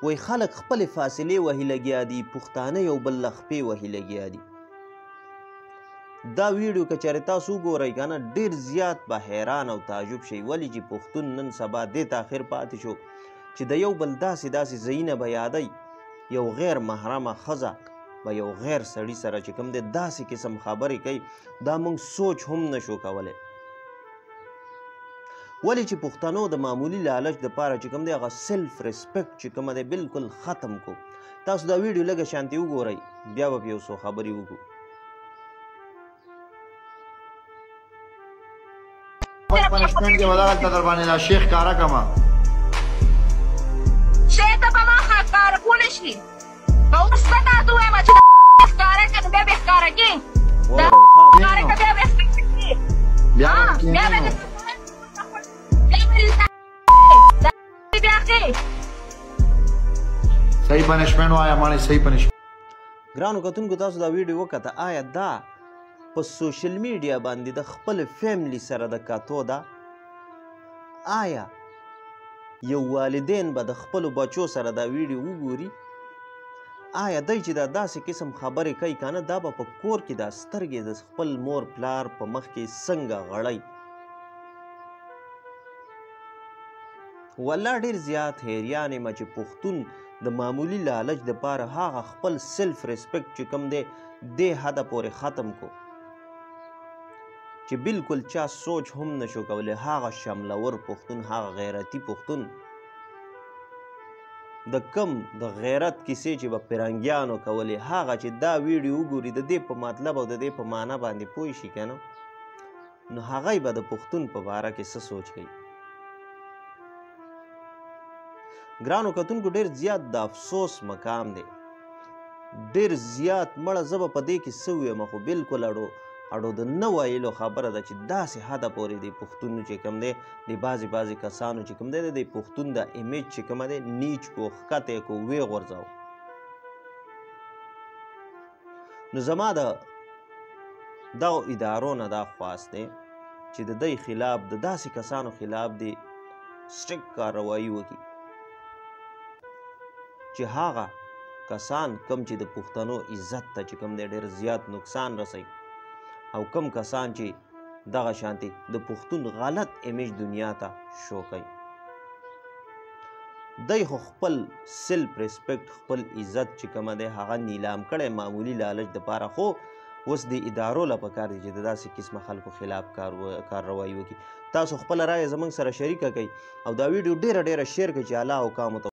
وایي خلک خپلې فاصلې وهي لګیا دي، پښتانه یو بل له خپې وهي لګیا دي. دا ویډیو که چېرې تاسو وګورئ که نه ډېر زیات به حیران او تعجب شئ ولې چې پښتون نن سبا دې ته اخر پاتې شو چې د یو بل داسې ځایونه به یادی، یو غیر محرمه ښځه به یو غیر سړي سره چې کوم دی داسې قسم خبرې کوي دا موږ سوچ هم نشو کولی. ولې چې پښتنو د معمولي لالچ دپاره چې کوم دی هغه سیلف ریسپیکټ چې کومه دی بلکل ختم کو. تاسو دا ویډیو لږه شانتې وګورئ بیا به یو څو خبرې وکړو. پنشمنټ کې ودغلته در باندې دا شیخ کاره کما شیخ ته به ما کاره کولی شي نو اوس به تاسو ووایم چې ښکاره کړه بیا به ښکاره کړي ښکاره کړه بیا به ښکاره کړي بیا صحیح پنشمنټ وایه ماڼۍ صحیح پنشمنټ. ګرانو کتونکو تاسو دا ویډیو وکته آیا دا په سوشل میډیا باندې د خپل فیملی سره د کاتو ده؟ آیا یو والدین به د خپلو بچو سره دا ویډیو وګوري؟ آیا دی چې دا داسې قسم خبرې کوي که نه دا به په کور کې دا سترګې د خپل مور پلار په مخ کې څنګه غړی؟ والله ډېر زیات حیریان یم چې پښتون د معمولي لالچ دپاره هغه خپل سیلف ریسپیکټ چې کوم دی دې حده پورې ختم کو چې بلکل چا سوچ هم نشو کولی. هغه شملور پښتون، هغه غیرتي پښتون د کم د غیرت کیسې چې به پیرنګیانو کولې هغه چې دا ویډیو وګوري د دې په مطلب او د دې په معنا باندې پوه شي که نه نو هغی به د پښتون په باره کې څه سوچ کوي. ګرانو کتونکو ډېر زیات د افسوس مقام دی، ډېر زیات مړه زه به په دې کې څه ویم خو بلکل اړو د نه ویلو خبره ده چې داسې حده پورې د پښتون چې کوم دی د بعضې کسانو چې کوم دی د پښتون د امیج چې کومه دی نیچ کو ښکته یې کو ویې غورځاو. نو زما د دغو ادارو نه دا خواست دی چې د دوی خلاف د داسې کسانو خلاف دی سټریکټ کارروایي وکړي چې هغه کسان کم چې د پښتنو عزت ته چې کوم دی ډېر زیات نقصان رسوي او کم کسان چې دغه شانتې د پښتون غلط امیج دنیا ته شو کوي دی خو خپل سیلف ریسپیکټ خپل عزت چې کومه دی هغه نیلام کړی معمولي لالچ دپاره. خو اوس د ادارو له پکار دی چې د داسې قسمه خلکو خلاف کارروایي وکړي. تاسو خپله رایه زموږ سره شریکه کوئ او دا ویډیو ډېره شیر کړئ چې اعلی حکامو ته